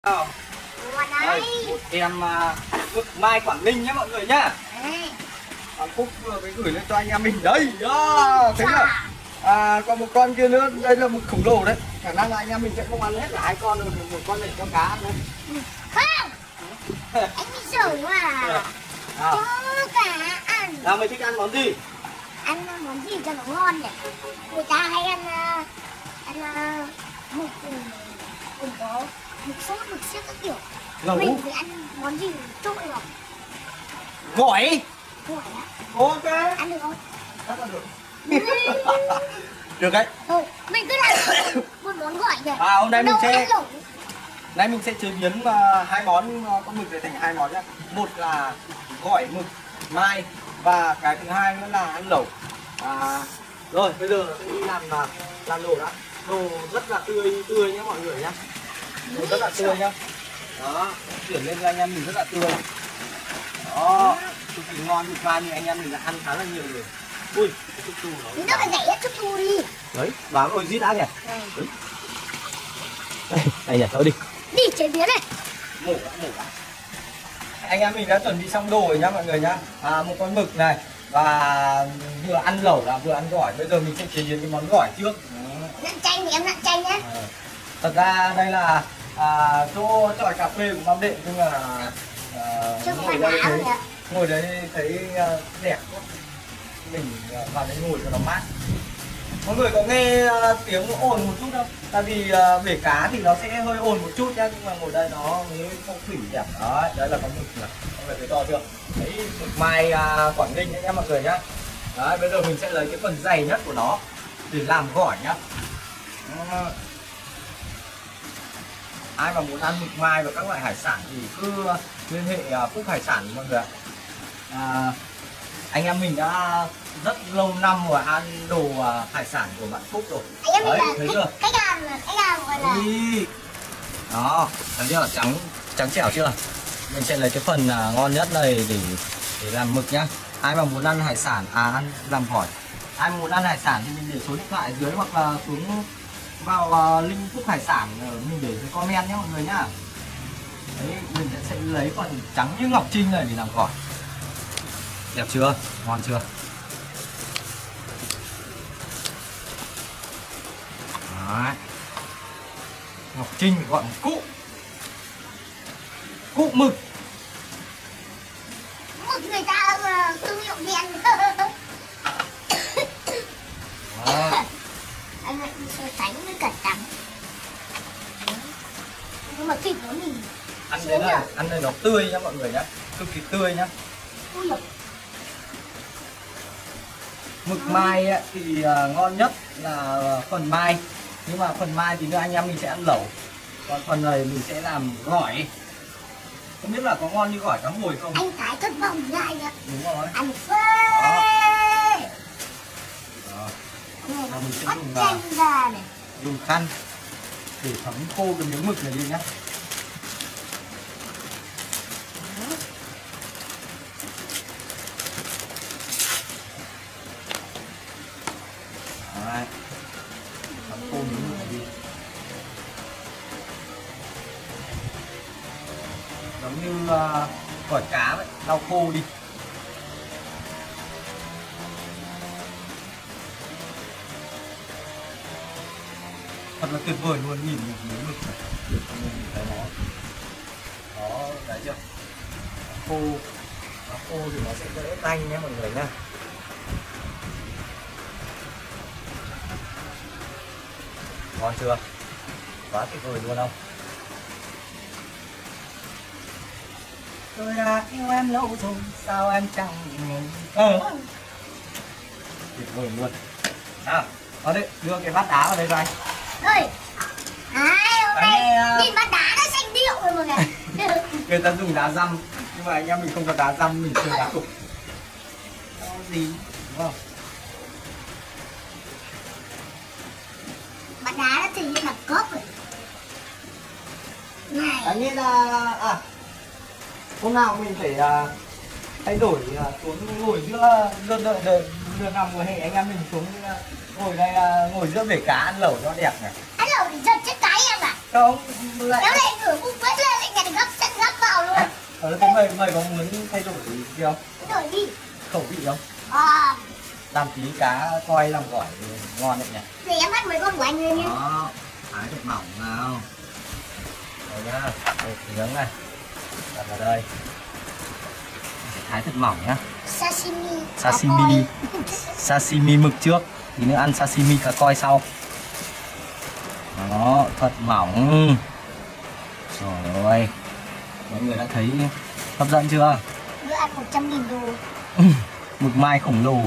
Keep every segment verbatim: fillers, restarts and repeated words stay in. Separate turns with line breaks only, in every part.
Đây, em Phúc Mai Quảng Ninh nhé mọi người nhá. À, Phúc vừa mới gửi lên cho anh em mình đây. Đó, thấy chưa? À, còn một con kia nữa, đây là một khổng lồ đấy. Khả năng là anh em mình sẽ không ăn hết cả hai con rồi, một con này cho cá ăn đấy.
Không, anh bị sởi mà.
À.
Cho cá ăn.
Nào mày thích ăn món gì?
Ăn món gì cho nó ngon nhỉ? Người ta hay ăn ăn mực cùng có mực sốt, mực xiếc các kiểu.
Lẩu.
Mình thì ăn món gì trộn vào.
Gỏi.
Gỏi á?
Ok.
Ăn được không?
Chắc là được. Được đấy.
Thôi, mình cứ làm một món gỏi nhỉ.
À, hôm nay mình
Đâu
sẽ
ăn lẩu.
nay mình sẽ chế biến uh, hai món uh, con mực này thành hai món nhá. Một là gỏi mực mai và cái thứ hai nữa là ăn lẩu. À, rồi bây giờ sẽ đi làm uh, làm đồ đã. Đồ rất là tươi tươi nhá mọi người nhá. Đồ rất là tươi nhá. Đó, chuyển lên cho anh em mình rất là tươi. Đó, cực kỳ ngon mực mai nhưng anh em mình đã ăn khá là nhiều rồi. Ui, chút tu nó.
Mình phải dạy chút tu đi.
Đấy, vào ôi rít đã nhỉ. Đấy. Đây, đây nhỉ, thôi đi.
Đi chế biến này.
Mổ đã, mổ đã. Anh em mình đã chuẩn bị xong đồ rồi nhá mọi người nhá. À, một con mực này và vừa ăn lẩu là vừa ăn gỏi. Bây giờ mình sẽ chế biến cái món gỏi trước.
Nặn chanh thì em nặn chanh nhé.
À, thật ra đây là à, chỗ chòi cà phê của Nam Định, nhưng mà à, ngồi đây thấy ngồi đấy thấy uh, đẹp quá. Mình uh, vào đấy ngồi cho nó mát. Mọi người có nghe uh, tiếng ồn một chút không? Tại vì uh, bể cá thì nó sẽ hơi ồn một chút nhá, nhưng mà ngồi đây nó mới phong thủy đẹp. Đó, đấy là con mực này. Mọi người thấy to chưa? Đấy, mực mai uh, Quảng Ninh nhé mọi người nhá. Đấy, bây giờ mình sẽ lấy cái phần dày nhất của nó để làm gỏi nhá. Đó. Ai mà muốn ăn mực mai và các loại hải sản thì cứ liên hệ uh, Phúc Hải Sản mọi người ạ. À, anh em mình đã rất lâu năm rồi ăn đồ uh, hải sản của bạn Phúc rồi.
Anh em
đấy,
mình
thấy
là
chưa?
cách làm là cách làm gọi là
Ý. Đó, thấy chưa? Trắng trắng trẻo chưa? Mình sẽ lấy cái phần uh, ngon nhất này để để làm mực nhá. Ai mà muốn ăn hải sản, à ăn làm gỏi. Ai mà muốn ăn hải sản thì mình để số điện thoại ở dưới hoặc là xuống vào uh, link Phúc Hải Sản uh, mình để cái comment nhé mọi người nhá. Đấy, mình sẽ lấy phần trắng như ngọc trinh này để làm gỏi. Đẹp chưa? Ngon chưa? Đấy. Ngọc Trinh gọi một cụ. Cụ mực.
mực người ta uh, thương hiệu đen.
Đó.
Anh lại đi so sánh với cả trắng. Nhưng mà thịt nó mình
Ăn đây là ăn đây nó tươi nhá mọi người nhá, cực kỳ tươi nhá.
ui giời.
Mực mai ấy, thì uh, ngon nhất là phần mai, nhưng mà phần mai thì nữa anh em mình sẽ ăn lẩu, còn phần này mình sẽ làm gỏi. Không biết là có ngon như gỏi cá hồi không?
Anh thái thật vòng lại ạ.
Đúng rồi.
Ăn phê.
Đó.
Này
Là mình sẽ
bắt
dùng,
chanh
uh,
ra này.
dùng khăn để thấm khô cái miếng mực này đi nhá. Đấy. Thấm khô miếng mực này đi. Giống như uh, gỏi cá vậy, lau khô đi. Thật là tuyệt vời luôn, nhìn một miếng mực này mình thấy nó đó, đấy chưa, nó khô, nó khô thì nó sẽ đỡ tanh nhé mọi người nhá. Ngon chưa, quá tuyệt vời luôn không? Tôi đã yêu em lâu rồi sao em chẳng ờ tuyệt vời luôn. Nào, vào đây đưa cái bát đá vào đây cho anh.
Ơi. Ai hôm nay
Đấy,
nhìn bát đá nó xanh điệu rồi mọi người.
người ta dùng đá răm nhưng mà anh em mình không có đá răm, mình chơi đá cục. Có gì đúng không?
Bát đá nó thì như là cốp rồi. Này.
Anh nghĩ là à hôm nào mình phải uh, thay đổi uh, xuống ngồi giữa đợt đợt đợt đợt nào mùa hè anh em mình xuống uh, ngồi đây uh, ngồi giữa bể cá ăn lẩu cho đẹp này.
Ăn lẩu thì cho chết cái em à.
Không, lại
Kéo lên ngửa bụng vết lên lại nhặt gấp chân gấp vào luôn.
Ờ, thế mày mày có muốn thay đổi gì không?
Đổi đi.
Khẩu vị không?
À.
Làm tí cá coi làm gỏi ngon đấy nhỉ.
Để em bắt mấy con của anh lên nhé.
Đó, thái thật mỏng nào. Đây nhá, đây nướng này. Đặt vào đây. Thái thật mỏng nhá.
Sashimi.
Sashimi. Sashimi mực trước, tí nữa ăn sashimi cá coi sau. Đó, thật mỏng. Trời ơi, mọi người đã thấy hấp dẫn chưa?
Bữa ăn một trăm nghìn đô.
Mực mai khổng lồ.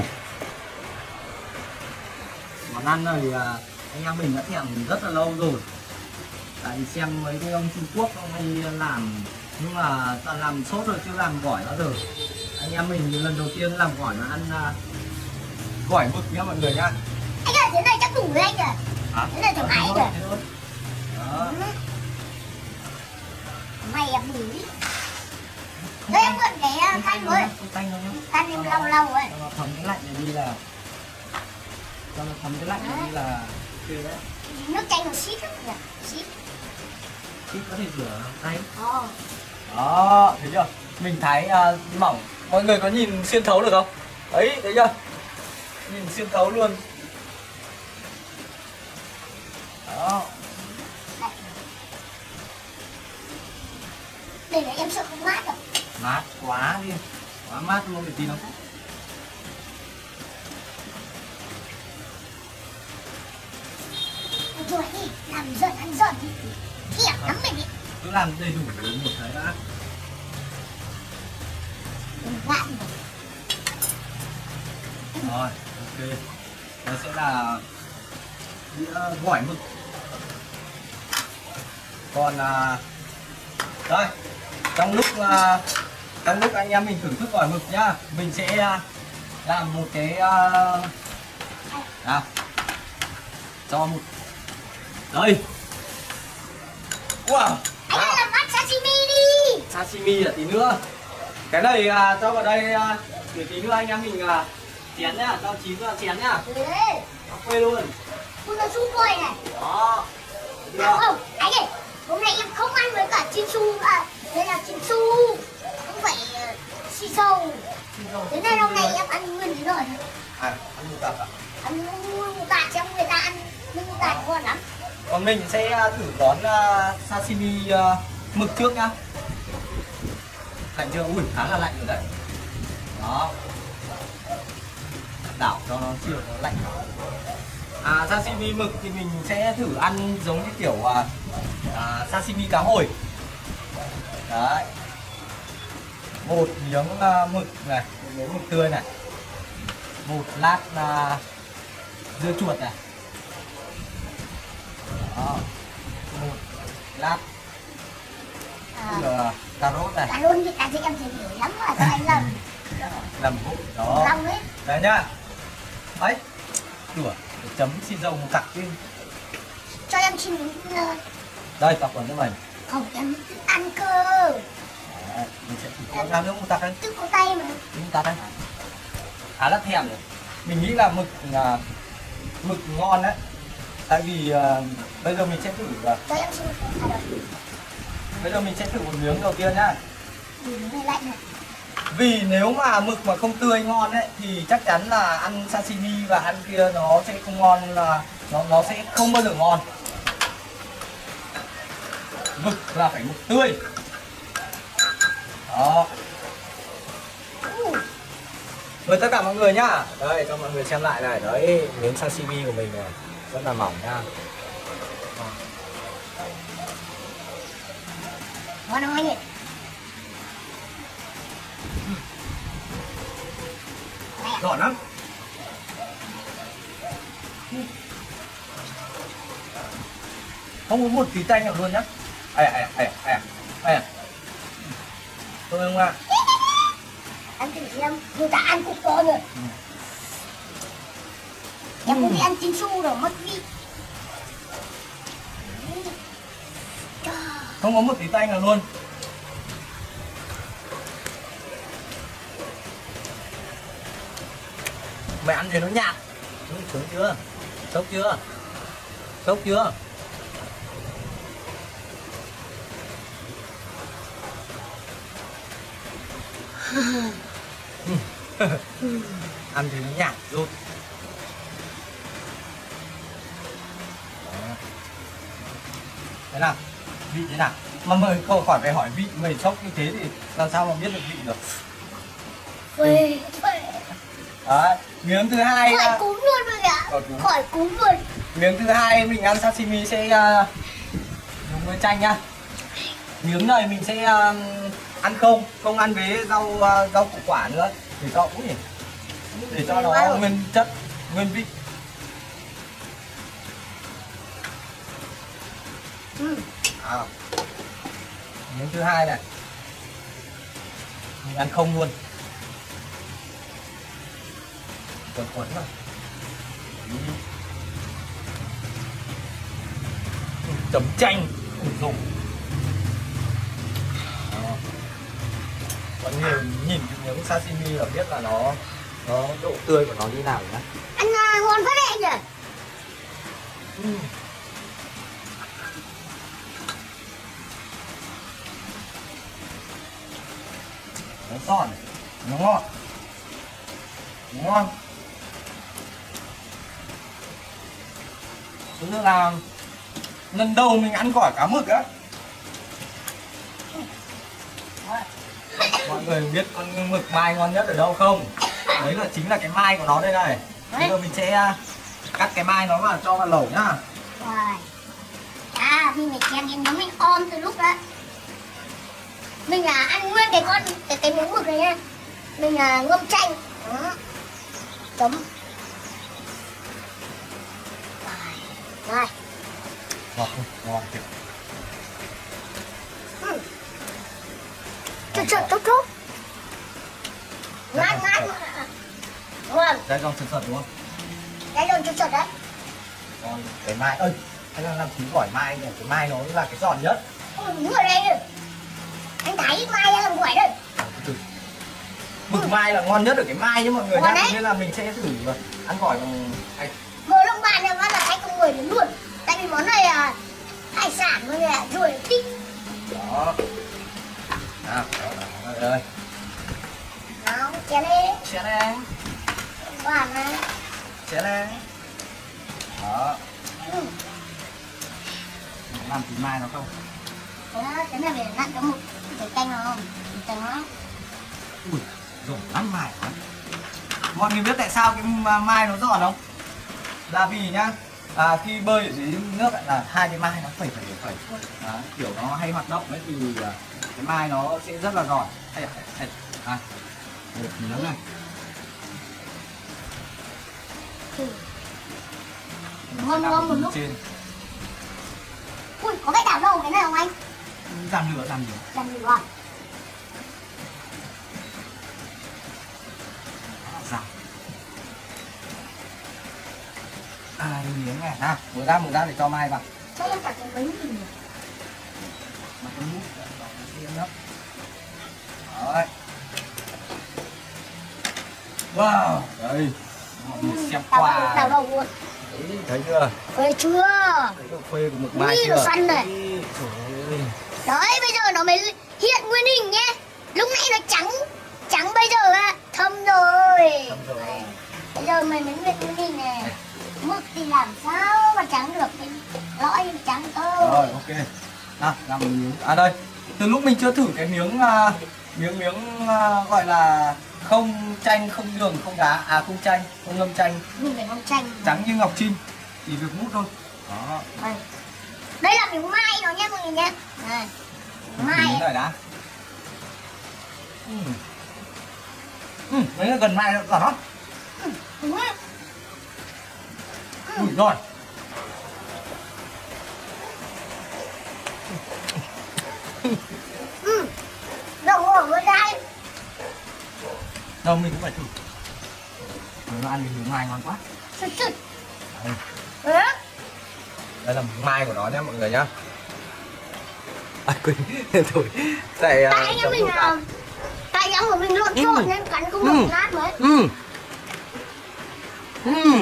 Món ăn này anh em mình đã thèm rất là lâu rồi. Tại xem mấy cái ông Trung Quốc ông ấy làm, nhưng mà toàn làm sốt rồi chưa làm gỏi bao giờ. Anh em mình lần đầu tiên làm gỏi là ăn uh, gỏi mực nhá mọi người nhá.
Anh ơi, thế này chắc đủ rồi anh ạ.
Hả?
Thế này thoải mái rồi.
Đó.
Mày em bỉ. Đây em mượn cái khăn với.
Tanh không nhá.
Khăn em lâu lâu ấy.
Cho nó thấm cái lạnh này đi là cho nó thấm cái lạnh này đi là kêu đấy.
Nước chanh nó xít lắm nhỉ? Xít.
Xít có thể rửa tay.
Ồ.
Đó, thấy chưa? Mình thái uh, mỏng. Mọi người có nhìn xuyên thấu được không? Đấy, thấy chưa? Nhìn xuyên thấu luôn. Đó.
Đây là em sợ không mát rồi.
Mát quá đi. Quá mát luôn, để tí nó.
Rồi đi, làm giận ăn giận đi. Thiệt lắm mình đi.
Cứ làm đầy đủ một cái đã.
Đừng vạn rồi.
Rồi, ok. Đây sẽ là đĩa gỏi mực. Còn à, đây, trong lúc à, trong lúc anh em mình thưởng thức gỏi mực nhá, mình sẽ à, làm một cái à, nào, cho một đây. Wow.
Anh ơi, làm bát sashimi đi.
Sashimi là tí nữa. Cái này à, cho vào đây à, để tí nữa anh em mình à, chén nhá, cho chín vào chén nhá.
Đấy.
Quê luôn.
Phun nó su quay này.
Đó.
À, không, anh ơi, hôm nay em không ăn với cả chin su, à, đây là chin su, không phải uh, xì sâu. Thế nên hôm nay em ăn nguyên cái rồi.
À, ăn mù tạt à?
Ăn mù tạt cho người ta ăn, mù tạt ngon lắm.
Còn mình sẽ thử món uh, sashimi uh, mực trước nhá. Lạnh chưa? Ui, khá là lạnh rồi đấy. Đó. Đảo cho nó chiều nó lạnh. À, sashimi mực thì mình sẽ thử ăn giống như kiểu uh, uh, sashimi cá hồi. Đấy. Một miếng uh, mực này, một miếng mực tươi này. Một lát uh, dưa chuột này. Đó. Một lát
À,
cà rốt này.
cả luôn thì cả chị em thấy dễ lắm mà sao anh làm.
Làm hút đó.
Lòng đấy.
Đấy nhá. Đấy. Đùa, chấm xì dầu một cặp đi.
Cho em xin miếng uh,
Đây, tập vào cho mình.
không, em thích ăn cơ.
Đấy, mình sẽ thử cho ra nước một tắc đấy.
Tức có tay mà.
Một tắc đấy. Khá là thèm rồi. Mình nghĩ là mực là mực ngon đấy. Tại vì uh, bây giờ mình sẽ thử uh,
Cho em xin à, đâu.
bây giờ mình sẽ thử một miếng đầu tiên nhá.
Ừ, này lạnh này.
Vì nếu mà mực mà không tươi ngon ấy thì chắc chắn là ăn sashimi và ăn kia nó sẽ không ngon, là nó nó sẽ không bao giờ ngon. Mực là phải mực tươi. Đó. Mời tất cả mọi người nhá. Đây cho mọi người xem lại này, đấy miếng sashimi của mình này, rất là mỏng nha.
Ngon không anh nhỉ?
Giỏi lắm. Không có một tí tanh nào luôn nhá. Ai à, ai à, ai à, ai à. Tôi không ạ.
Ăn thử xem, người ta ăn cũng có rồi.
Ừ.
Em không biết ăn chín su rồi, mất vị.
Không có một tí tanh nào luôn. Mày ăn thì nó nhạt. Sướng chưa? Sốc chưa? Sốc chưa? Ăn thì nó nhạt luôn. Thế nào? Vị thế nào? Mà mời câu khỏi phải hỏi vị, người sốc như thế thì làm sao mà biết được vị được?
Phê, phê.
Đấy, miếng thứ hai
Khỏi cúm luôn rồi ạ.
khỏi cúm.
Khỏi cúm luôn.
Miếng thứ hai mình ăn sashimi sẽ uh, dùng với chanh nhá. Miếng này mình sẽ uh, ăn không, không ăn với rau uh, rau củ quả nữa để cho ui, để cho nó nguyên chất, nguyên vị.
Ừ.
À, miếng thứ hai này mình ăn không luôn, quấn quấn vào. Chấm chanh dùng. Mọi người nhìn cái miếng sashimi là biết là nó nó độ tươi của nó như nào nhá.
Ăn uh, ngon phát đấy nhỉ.
Ừ. Nó giòn, nó ngon, nó ngon. Thứ nữa là lần đầu mình ăn gỏi cá mực á. Mọi người biết con mực mai ngon nhất ở đâu không? Đấy là chính là cái mai của nó đây này. Bây giờ mình sẽ cắt cái mai nó vào cho vào lẩu nhá.
Rồi. À, mình phải chém cái miếng mình om từ lúc đó. Mình là ăn nguyên cái con cái, cái miếng mực này nha. Mình là ngâm chanh. Đó. Chấm. Rồi. Rồi.
Ngọt, ngon kìa.
Ừ. Chút chút chút chút. Ngát ngát. Ngon.
Đây con sật sật đúng không?
Đây rồi chút chút đấy.
Còn cái mai ơi, anh đang làm tí gỏi mai này, cái mai nó là cái giòn nhất.
Ôi, đúng rồi đây. Anh thấy mai ra làm quẩy đây.
Mực mai là ngon nhất ở cái mai nhá mọi người
Ngon
nhá.
đấy.
Nên là mình sẽ thử ăn gỏi bằng hay.
Mở lông bàn này mà là khách không người đến luôn. Tại vì món này là hải sản mà là ruồi tích.
Đó. Nào, đó, đó, đó, đây.
Nào, chén đi.
Chén này,
Bàn này.
chén này. Đó,
Ừ.
làm tí mai nó không?
Đó, cái này phải nặn cho một cái canh nó không? Cái canh nó.
Ui, giòn lắm mai lắm. Mọi người biết tại sao cái mai nó giòn không? Là vì nhá, à, khi bơi ở dưới nước ấy, là hai cái mai nó phẩy phẩy phẩy phẩy. Đó, kiểu nó hay hoạt động đấy thì à, cái mai nó sẽ rất là giòn. Đây, đây, à, một miếng này.
Ừ. Ngon ngon một lúc.
Trên.
Ui, có cái đảo đâu cái này không anh?
Giảm lửa, giảm lửa.
Làm gì rồi?
Giảm. À, miếng này, nào, mở ra, mở ra để cho mai vào.
Cho em cả cái bánh gì nhỉ?
Mà cái mút nó nhấp. Đấy. Wow, đây. Mọi người xem
Đảo
qua.
đâu, đảo đâu luôn.
Đấy, thấy chưa?
Phê chưa?
Thấy độ phê của mực mai
Ui,
chưa?
nó xoăn này.
Ý, trời ơi.
Đấy, bây giờ nó mới hiện nguyên hình nhé. Lúc nãy nó trắng, trắng bây giờ à, thâm rồi.
Thâm rồi.
Đấy. Bây giờ mày mới hiện nguyên hình này. Mực thì làm sao mà trắng được, cái lõi trắng cơ.
Rồi, ok. Nào, làm một miếng. À đây, từ lúc mình chưa thử cái miếng uh, miếng miếng uh, gọi là không chanh, không đường, không đá, à không chanh, không ngâm chanh,
Mình phải ngâm chanh.
trắng như ngọc chim, chỉ việc mút thôi. Đó.
Đây. Đây là miếng mai nó nhé mọi người nhé. Này. Mai.
Miếng này đã. Ừ. Ừ, đấy là gần mai rồi đó.
Ừ, đúng á.
Ui rồi.
Ừ. Đậu ở với đây.
Đâu mình cũng phải thử. Nó ăn miếng mai ngon quá.
Sụt sụt.
Đây.
Ừ.
Đây là miếng mai của nó nhé mọi người nhá. À quên, thôi. Tại uh,
Tại nhà mình là tại nhà của mình lộn xộn
Ừ.
nên cắn không
Ừ.
được nát mới.
Ừ. Ừ.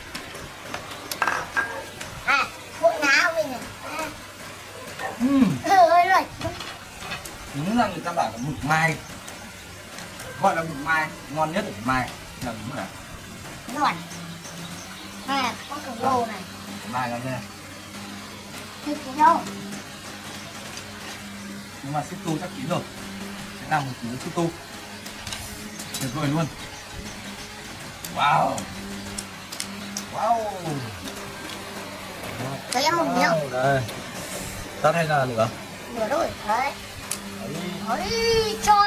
À, bộ ná của mình này. À.
Ừ.
Ừ ơi rồi.
Đúng là người ta bảo là mực mai gọi là mực mai, ngon nhất ở mực mai là mực này.
Ngon. À, có củ lô này.
Mực mai ngon nha.
Thịt gì đâu.
Nhưng mà xúc tu chắc chín rồi. Sẽ làm một tí xúc tu. Tuyệt vời luôn. Wow. Wow.
Cho em một miếng.
Đây. Tắt hay là nữa?
Vừa rồi, đấy.
Đấy.
Ôi cho.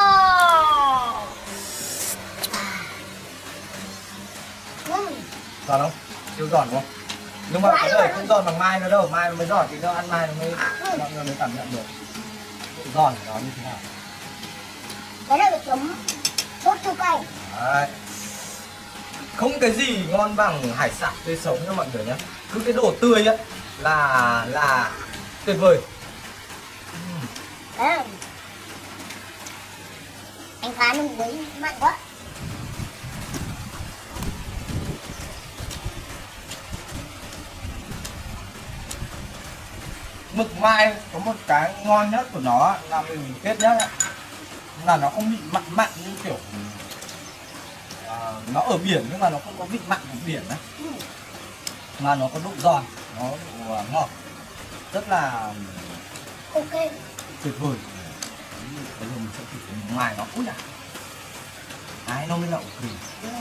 Ừ.
Giòn không? Siêu giòn đúng không? Nhưng mà cái này không giòn bằng mai nữa đâu, mai mới giòn thì nó ăn mai nó mới mọi người mới cảm nhận được giòn của nó như thế nào.
Cái này được chấm sốt chua cay.
Đấy. Không cái gì ngon bằng hải sản tươi sống nha mọi người nhé. Cứ cái đồ tươi á là là tuyệt vời.
Đấy. Anh phá nó muối mặn quá.
Mực mai có một cái ngon nhất của nó là mình kết nhất ấy, là nó không bị mặn mặn như kiểu à, nó ở biển nhưng mà nó không có vị mặn của biển đấy, mà nó có độ giòn, nó độ uh, ngọt, rất là
Ok.
tuyệt vời. Bây giờ mình sẽ thử cái ngoài nó út à, đấy nó mới đậu thử.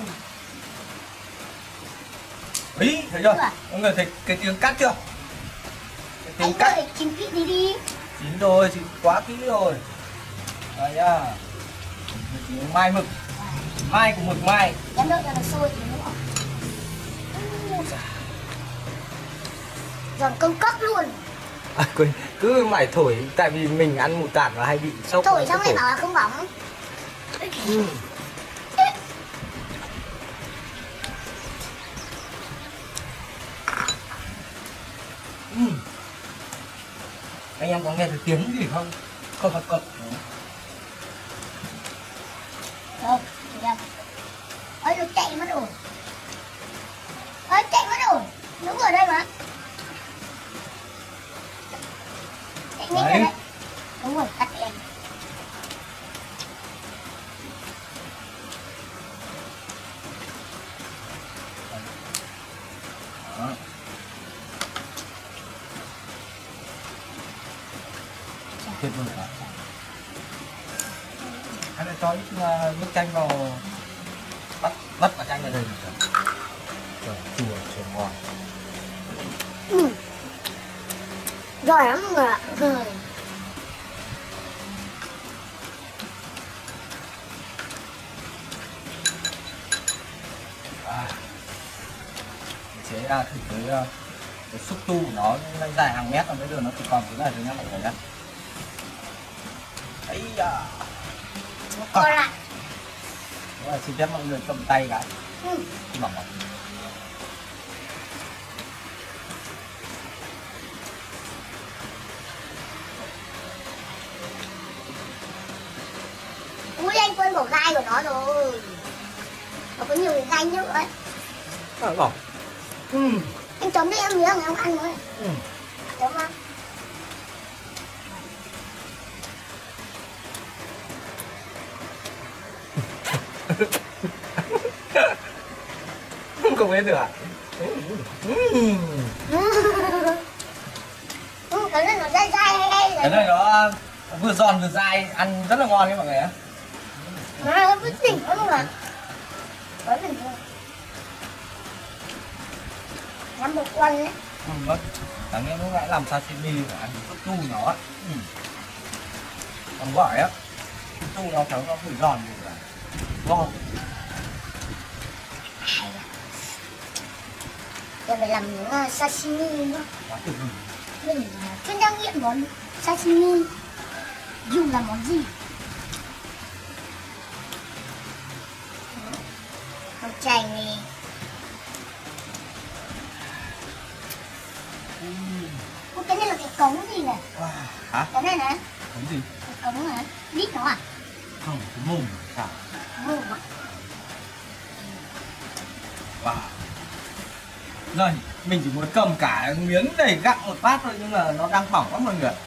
Ý thấy chưa mọi người, thấy cái tiếng cắt chưa? Cái tiếng
Anh
cắt
ơi, chín kỹ đi đi.
chín rồi, chín quá kỹ rồi. Đấy nhá. Tiếng mai mực, mai của mực mai.
Em đợi cho nó sôi thì nữa. Giòn cơm cốc luôn.
À, quên, cứ mải thổi tại vì mình ăn mù tạt và hay bị sốc.
Thổi xong lại bảo là không bỏng.
Ừ. Ừ. Anh em có nghe được tiếng gì không? Không phải cật.
Đâu, thì ra. Ôi, nó chạy mất rồi. Ôi, chạy mất rồi. Đúng ở đây mà. Chạy nhanh rồi đấy. Đúng rồi, cắt em.
Đó. Tuyệt vời quá. Hay là cho ít uh, nước chanh vào, bắt bắt vào chanh ở đây được. Trời, chua chua ngon.
Ừ. Giỏi lắm mọi người ạ. Rồi.
À. Mình sẽ thử cái, uh, cái xúc tu của nó, nó dài hàng mét rồi, bây giờ nó chỉ còn cái này thôi nhá mọi người nhá. Ấy da.
Còn lại.
Đó là xin phép mọi người cầm tay cái.
Ừ.
Bỏng bỏng.
Ui, anh quên bỏ gai của nó rồi. Nó có nhiều cái gai nữa ấy.
À, bỏng. Ừ.
Anh chấm đi em miếng em ăn nữa.
Ừ.
Chấm ăn.
Không biết được à?
Ừ, cái này nó dai dai hay hay
Cái này nó vừa giòn vừa dai, ăn rất là ngon đấy mọi người ạ.
à, nó vẫn tỉnh lắm mà. Vẫn tỉnh thôi. Làm một quần ấy.
Ừ, mất. Sáng em lúc nãy làm sashimi phải ăn xúc tu nó á. Ừ. Còn gọi á, xúc tu nó thấy nó vừa giòn vừa ngon.
Giờ phải làm những uh, sashimi nữa.
Quá tuyệt vời.
Mình uh, chuyên đang nghiện món sashimi. Dù là món gì? Con chanh này.
Ừ.
Ủa, cái này là cái cống gì này?
Wow. Hả?
Cái này này.
Cái gì?
Cái cống này. Lít nó à?
Không, cái mồm sao?
Mồm à?
Wow. Rồi, mình chỉ muốn cầm cả miếng đầy gặm một phát thôi nhưng mà nó đang bỏng lắm mọi người.